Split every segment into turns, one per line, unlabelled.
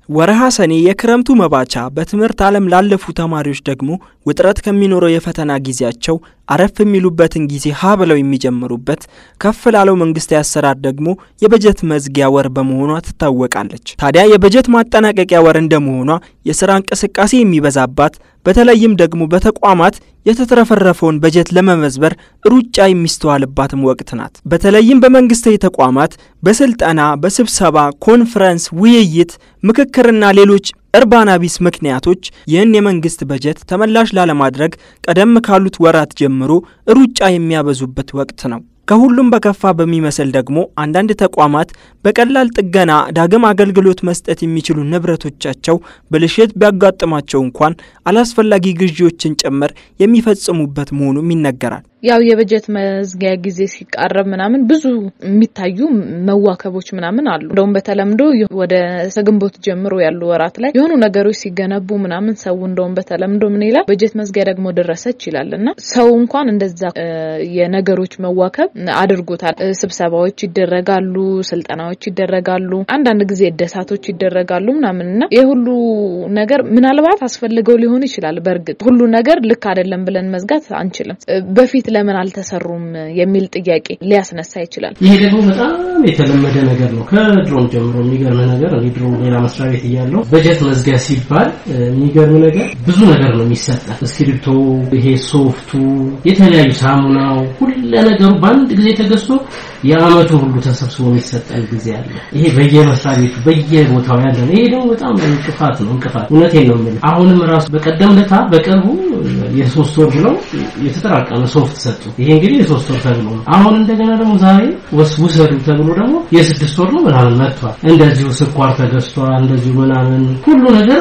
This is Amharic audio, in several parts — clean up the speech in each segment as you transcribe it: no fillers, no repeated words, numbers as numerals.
ወርሃ ሰኔ የክረምቱ መባቻ በትምህርት ዓለም ላለፉ ተማሪዎች ደግሞ ውጥረት ከሚኖረው የፈተና ጊዜያቸው አረፍ የሚሉበትን ጊዜ ሀብለው የሚጀምሩበት ከፍ ላለው መንግስታዊ አሰራር ደግሞ የበጀት መዝጊያ ወር በመሆኗ ትታወቃለች። ታዲያ የበጀት ማጠናቀቂያ ወር እንደመሆኗ የሥራ እንቅስቃሴ የሚበዛባት በተለይም ደግሞ በተቋማት የተተረፈረፈውን በጀት ለመመዝበር ሩጫ የሚስተዋልባትም ወቅት ናት። በተለይም በመንግስታዊ ተቋማት በስልጠና፣ በስብሰባ፣ ኮንፈረንስ፣ ውይይት፣ ምክክርና ሌሎች እርባና ቢስ ምክንያቶች ይህን የመንግስት በጀት ተመላሽ ላለማድረግ ቀደም ካሉት ወራት ጀምሮ ሩጫ የሚያበዙበት ወቅት ነው። ከሁሉም በከፋ በሚመስል ደግሞ አንዳንድ ተቋማት በቀላል ጥገና ዳግም አገልግሎት መስጠት የሚችሉ ንብረቶቻቸው ብልሽት ቢያጋጥማቸው እንኳን አላስፈላጊ ግዢዎችን ጭምር የሚፈጽሙበት መሆኑም ይነገራል።
ያው የበጀት መዝጊያ ጊዜ ሲቃረብ ምናምን ብዙ የሚታዩ መዋከቦች ምናምን አሉ። እንደውም በተለምዶ ወደ ግንቦት ጀምሮ ያሉ ወራት ላይ የሆኑ ነገሮች ሲገነቡ ምናምን ሰው እንደውም በተለምዶ ምን ይላል በጀት መዝጊያ ደግሞ ደረሰች ይላልና ሰው እንኳን እንደዛ የነገሮች መዋከብ አድርጎታል። ስብሰባዎች ይደረጋሉ፣ ስልጠናዎች ይደረጋሉ፣ አንዳንድ ጊዜ እደሳቶች ይደረጋሉ ምናምንና የሁሉ ነገር ምናልባት አስፈልገው ሊሆን ይችላል። በርግጥ ሁሉ ነገር ልክ አይደለም ብለን መዝጋት አንችልም። በፊት ለምን አልተሰሩም የሚል ጥያቄ ሊያስነሳ ይችላል።
ይሄ ደግሞ በጣም የተለመደ ነገር ነው። ከድሮም ጀምሮ የሚገርም ነገር ነው። ድሮ ሌላ መስሪያ ቤት እያለው በጀት መዝጊያ ሲባል የሚገርም ነገር ብዙ ነገር ነው የሚሰጠው። እስክሪፕቶ፣ ይሄ ሶፍቱ፣ የተለያዩ ሳሙናው፣ ሁሉ ነገሩ በአንድ ጊዜ ተገዝቶ የአመቱ ሁሉ ተሰብስቦ የሚሰጠን ጊዜ አለ። ይሄ በየመስሪያ ቤቱ በየቦታው ያለ ነው። ይሄ ደግሞ በጣም እንቅፋት ነው። እውነቴን ነው የምልህ። አሁንም ራሱ በቀደም ለታ በቅርቡ የ3 ወር ብለው የተጠራቀመ ሶፍት ሰጡ። ይሄ እንግዲህ የ3 ወር ተብሎ አሁን እንደገና ደግሞ ዛሬ ወስውሰዱ ተብሎ ደግሞ የ6 ወር ነው ምናምን መጥቷል። እንደዚሁ ስኳር ተገዝቷል። እንደዚሁ ምናምን ሁሉ ነገር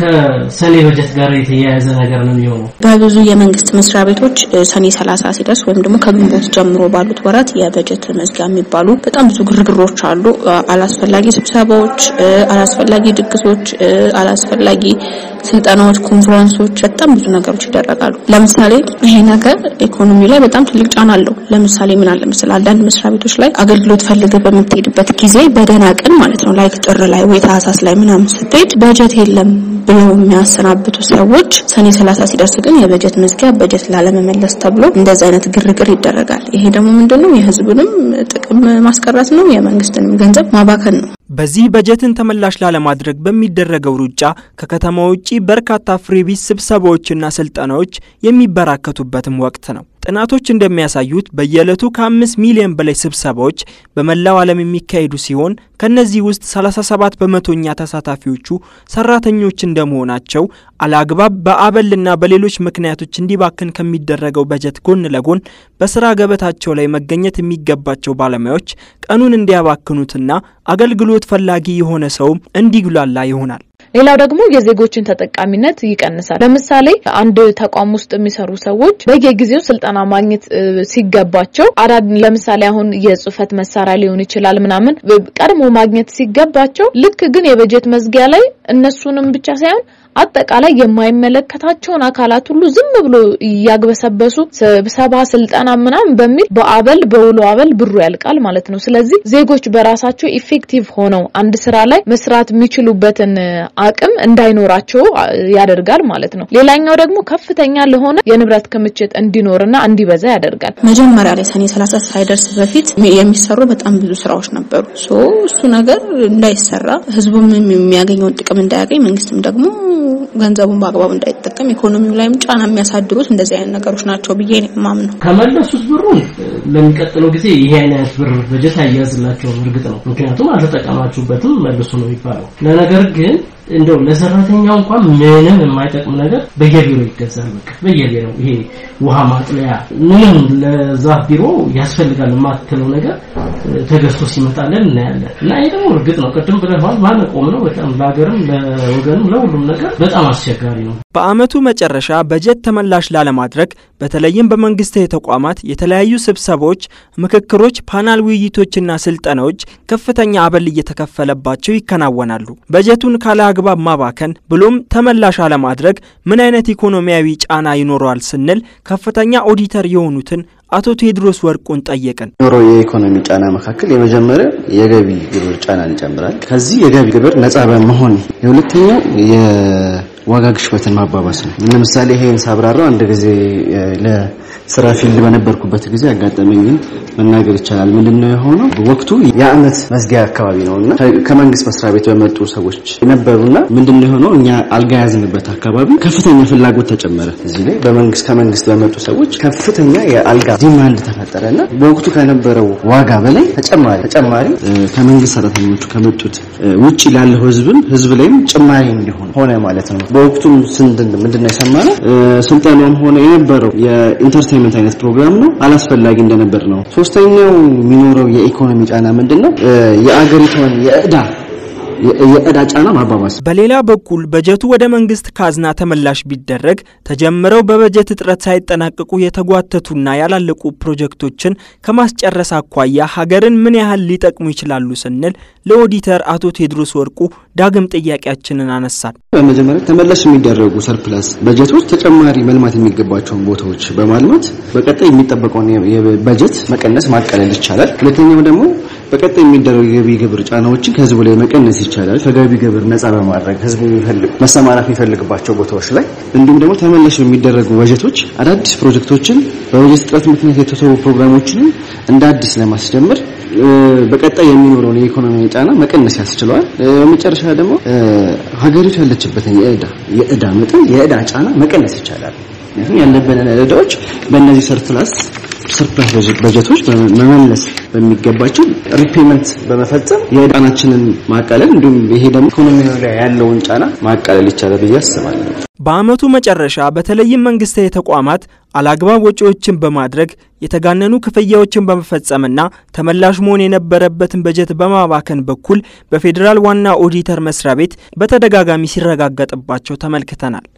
ከሰኔ በጀት ጋር የተያያዘ ነገር ነው የሚሆነው።
በብዙ የመንግስት መስሪያ ቤቶች ሰኔ 30 ሲደርስ ወይም ደግሞ ከግንቦት ጀምሮ ባሉት ወራት የበጀት መዝጊያ የሚባሉ በጣም ብዙ ግርግሮች አሉ። አላስፈላጊ ስብሰባዎች፣ አላስፈላጊ ድግሶች፣ አላስፈላጊ ስልጠናዎች፣ ኮንፈረንሶች፣ በጣም ብዙ ነገሮች ይደረጋሉ። ለምሳሌ ይሄ ነገር ኢኮኖሚ ላይ በጣም ትልቅ ጫና አለው። ለምሳሌ ምን አለ መሰለህ አንዳንድ መስሪያ ቤቶች ላይ አገልግሎት ፈልገህ በምትሄድበት ጊዜ በደህና ቀን ማለት ነው ላይክ ጥር ላይ ወይ ታህሳስ ላይ ምናምን ስትሄድ በጀት የለም ብለው የሚያሰናብቱ ሰዎች ሰኔ 30 ሲደርስ ግን የበጀት መዝጊያ በጀት ላለመመለስ ተብሎ እንደዛ አይነት ግርግር ይደረጋል። ይሄ ደግሞ ምንድነው የህዝቡንም ጥቅም ማስቀረት ነው፣ የመንግስትንም ገንዘብ ማባከን ነው።
በዚህ በጀትን ተመላሽ ላለማድረግ በሚደረገው ሩጫ ከከተማ ውጪ በርካታ ፍሪቢስ ስብሰባዎችና ስልጠናዎች የሚበራከቱበትም ወቅት ነው። ጥናቶች እንደሚያሳዩት በየዕለቱ ከ5 ሚሊዮን በላይ ስብሰባዎች በመላው ዓለም የሚካሄዱ ሲሆን ከነዚህ ውስጥ 37% ተሳታፊዎቹ ሰራተኞች እንደመሆናቸው አላግባብ በአበልና በሌሎች ምክንያቶች እንዲባክን ከሚደረገው በጀት ጎን ለጎን በስራ ገበታቸው ላይ መገኘት የሚገባቸው ባለሙያዎች ቀኑን እንዲያባክኑትና አገልግሎት ፈላጊ የሆነ ሰው እንዲጉላላ ይሆናል።
ሌላው ደግሞ የዜጎችን ተጠቃሚነት ይቀንሳል። ለምሳሌ አንድ ተቋም ውስጥ የሚሰሩ ሰዎች በየጊዜው ስልጠና ማግኘት ሲገባቸው ለምሳሌ አሁን የጽህፈት መሳሪያ ሊሆን ይችላል ምናምን ቀድሞ ማግኘት ሲገባቸው ልክ ግን የበጀት መዝጊያ ላይ እነሱንም ብቻ ሳይሆን አጠቃላይ የማይመለከታቸውን አካላት ሁሉ ዝም ብሎ ያግበሰበሱ ስብሰባ ስልጠና ምናምን በሚል በአበል በውሎ አበል ብሩ ያልቃል ማለት ነው። ስለዚህ ዜጎች በራሳቸው ኢፌክቲቭ ሆነው አንድ ስራ ላይ መስራት የሚችሉበትን አቅም እንዳይኖራቸው ያደርጋል ማለት ነው። ሌላኛው ደግሞ ከፍተኛ ለሆነ የንብረት ክምችት እንዲኖርና እንዲበዛ ያደርጋል።
መጀመሪያ ላይ ሰኔ 30 ሳይደርስ በፊት የሚሰሩ በጣም ብዙ ስራዎች ነበሩ። እሱ ነገር እንዳይሰራ ህዝቡም የሚያገኘው ጥቅም እንዳያገኝ መንግስትም ደግሞ ገንዘቡን በአግባቡ እንዳይጠቀም ኢኮኖሚው ላይም ጫና የሚያሳድሩት እንደዚህ አይነት ነገሮች ናቸው ብዬ ነው ማምነው።
ከመለሱት ብሩን ለሚቀጥለው ጊዜ ይሄ አይነት ብር በጀት አያዝላቸው እርግጥ ነው። ምክንያቱም አልተጠቀማችሁበትም መልሱ ነው የሚባለው። ለነገር ግን እንደው ለሰራተኛው እንኳን ምንም የማይጠቅም ነገር በየቢሮ ይገዛል። በቃ በየቢሮ ይሄ ውሃ ማጥለያ ምንም ለዛ ቢሮ ያስፈልጋል የማትለው ነገር ተገዝቶ ሲመጣለን እናያለን። እና ይሄ ደግሞ እርግጥ ነው ቅድም ብለዋል ማነቆም ነው። በጣም ለሀገርም ለወገንም ለሁሉም ነገር በጣም አስቸጋሪ ነው።
በአመቱ መጨረሻ በጀት ተመላሽ ላለማድረግ በተለይም በመንግስታዊ ተቋማት የተለያዩ ስብሰባዎች፣ ምክክሮች፣ ፓናል ውይይቶችና ስልጠናዎች ከፍተኛ አበል እየተከፈለባቸው ይከናወናሉ። በጀቱን ካለአግባብ ማባከን ብሎም ተመላሽ አለማድረግ ምን አይነት ኢኮኖሚያዊ ጫና ይኖረዋል ስንል ከፍተኛ ኦዲተር የሆኑትን አቶ ቴድሮስ ወርቁን ጠየቀን።
ኖሮ የኢኮኖሚ ጫና መካከል የመጀመሪያው የገቢ ግብር ጫናን ይጨምራል። ከዚህ የገቢ ግብር ነፃ በመሆን የሁለተኛው የዋጋ ግሽበትን ማባባስ ነው። ለምሳሌ ይሄን ሳብራራው አንድ ጊዜ ለስራ ፊልድ በነበርኩበት ጊዜ ያጋጠመኝን መናገር ይቻላል። ምንድነው የሆነው? ወቅቱ የዓመት መዝጊያ አካባቢ ነውና ከመንግስት መስሪያ ቤት በመጡ ሰዎች ነበሩና ምንድነው የሆነው? እኛ አልጋ ያዝንበት አካባቢ ከፍተኛ ፍላጎት ተጨመረ። እዚህ ላይ ከመንግስት በመጡ ሰዎች ከፍተኛ የአልጋ ዲማንድ ተፈጠረና በወቅቱ ከነበረው ዋጋ በላይ ተጨማሪ ከመንግስት ሰራተኞቹ ከመጡት ውጪ ላለው ህዝብ ላይም ጭማሪ እንዲሆን ሆነ ማለት ነው። በወቅቱ ምንድነው የሰማነው? ስልጣኑም ሆነ የነበረው የኢንተርቴይንመንት አይነት ፕሮግራም ነው አላስፈላጊ እንደነበር ነው። ሶስተኛው የሚኖረው የኢኮኖሚ ጫና ምንድነው? የአገሪቷን የዕዳ ጫና ማባባስ።
በሌላ በኩል በጀቱ ወደ መንግስት ካዝና ተመላሽ ቢደረግ ተጀምረው በበጀት እጥረት ሳይጠናቀቁ የተጓተቱና ያላለቁ ፕሮጀክቶችን ከማስጨረስ አኳያ ሀገርን ምን ያህል ሊጠቅሙ ይችላሉ ስንል ለኦዲተር አቶ ቴድሮስ ወርቁ ዳግም ጥያቄያችንን አነሳን።
በመጀመሪያ ተመላሽ የሚደረጉ ሰርፕላስ በጀቶች ተጨማሪ መልማት የሚገባቸውን ቦታዎች በማልማት በቀጣይ የሚጠበቀውን የበጀት መቀነስ ማቀለል ይቻላል። ሁለተኛው ደግሞ በቀጣይ የሚደረጉ የገቢ ግብር ጫናዎችን ከህዝቡ ላይ መቀነስ ይቻላል። ከገቢ ግብር ነፃ በማድረግ ህዝቡ መሰማራት የሚፈልግባቸው ቦታዎች ላይ እንዲሁም ደግሞ ተመላሽ የሚደረጉ በጀቶች አዳዲስ ፕሮጀክቶችን በበጀት እጥረት ምክንያት የተተዉ ፕሮግራሞችን እንደ አዲስ ለማስጀመር በቀጣይ የሚኖረውን የኢኮኖሚ ጫና መቀነስ ያስችላል። በመጨረሻ ደግሞ ሀገሪቱ ያለችበትን የዕዳ መጠን የዕዳ ጫና መቀነስ ይቻላል። ያለብንን ዕዳዎች በእነዚህ ሰርፕላስ በጀቶች መመለስ በሚገባቸው ሪፔመንት በመፈጸም የዕዳችንን ማቃለል እንዲሁም ይሄ ደግሞ ኢኮኖሚው ላይ ያለውን ጫና ማቃለል ይቻላል ብዬ አስባለሁ።
በአመቱ መጨረሻ በተለይም መንግስታዊ ተቋማት አላግባብ ወጪዎችን በማድረግ የተጋነኑ ክፍያዎችን በመፈጸምና ተመላሽ መሆን የነበረበትን በጀት በማባከን በኩል በፌደራል ዋና ኦዲተር መስሪያ ቤት በተደጋጋሚ ሲረጋገጥባቸው ተመልክተናል።